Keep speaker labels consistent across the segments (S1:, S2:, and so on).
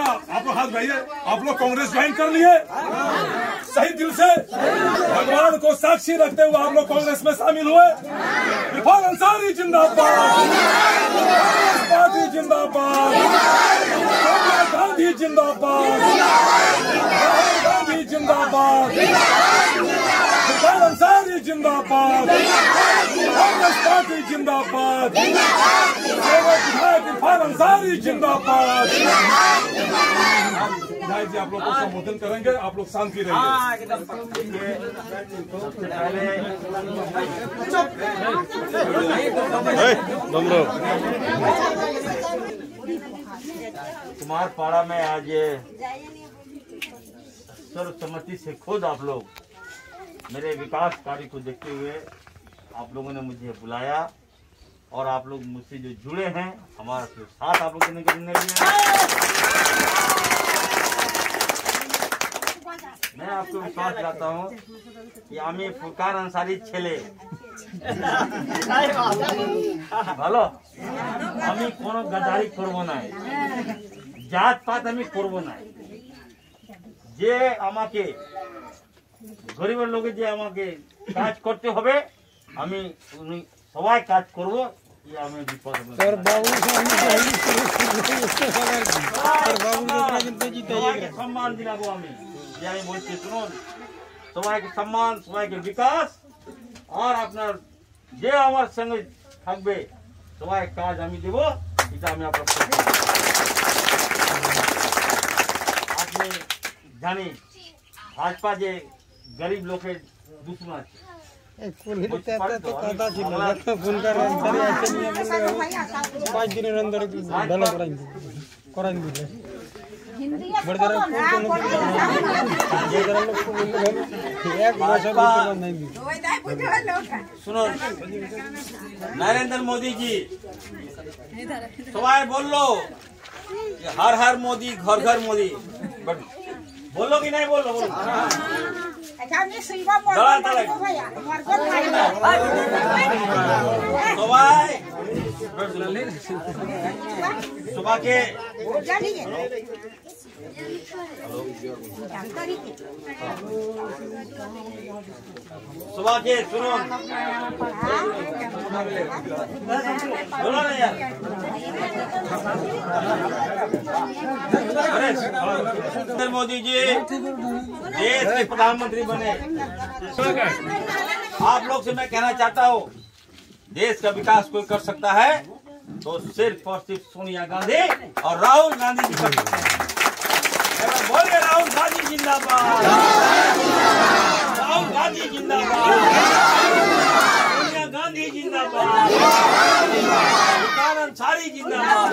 S1: आप लोग हाथ बढ़ाइए। आप लोग कांग्रेस ज्वाइन कर लिए सही दिल से, भगवान को साक्षी रखते हुए आप लोग कांग्रेस में शामिल हुए। इरफान अंसारी जिंदाबाद, कांग्रेस पार्टी जिंदाबाद, सोनिया गांधी जिंदाबाद, राहुल गांधी जिंदाबाद, इरफान अंसारी जिंदाबाद, कांग्रेस पार्टी जिंदाबाद, विधायक इरफान अंसारी जिंदाबाद। विधायक जी आप लोग को संबोधन करेंगे, आप लोग शांति रहिए।
S2: कुमारपाड़ा में आज सर्वसम्मति से खुद आप लोग मेरे विकास कार्य को देखते हुए आप लोगों ने मुझे बुलाया और आप लोग मुझसे जो जुड़े हैं, हमारा साथ आप लोगों ने करने लिया। मैं आपको विश्वास दिलाता हूँ कि आमी फुरकान अंसारी छेले ভালো, আমি কোনো গাদারি করব না, জাত পাত আমি করব না। যে আমাকে গরিবের লোকে যে আমাকে কাজ করতে হবে, আমি সবাই কাজ করব। আমি বিপদ সম্মান দিলাবো আমি, যে আমি বলছি শুনুন, সবাইকে সম্মান, সবাইকে বিকাশ, আর আপনার যে আমার সঙ্গে থাকবে সবাই কাজ আমি দেব। এটা আমি আপনার আপনি জানি ভাজপা যে গরিব লোকের দুশ্মন আছে। শুনুন, नरेंद्र मोदी जी সবাই বললো हर हर मोदी घर घर मोदी, बट बोलो कि नहीं बोलो? सुबह के सुनो, बोलो ना यार। नरेंद्र मोदी जी देश के प्रधानमंत्री बने। आप लोग से मैं कहना चाहता हूँ, देश का विकास कोई कर सकता है तो सिर्फ और सिर्फ सोनिया गांधी और राहुल गांधी जी कर सकते हैं। बोले राहुल गांधी जिंदाबाद, राहुल गांधी जिंदाबाद, सोनिया गांधी जिंदाबाद, इरफान अंसारी जिंदाबाद।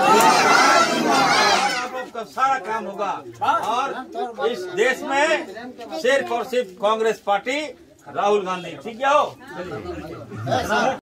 S2: आप लोग का सारा काम होगा और इस देश में सिर्फ और सिर्फ कांग्रेस पार्टी, राहुल गांधी। ठीक है हो?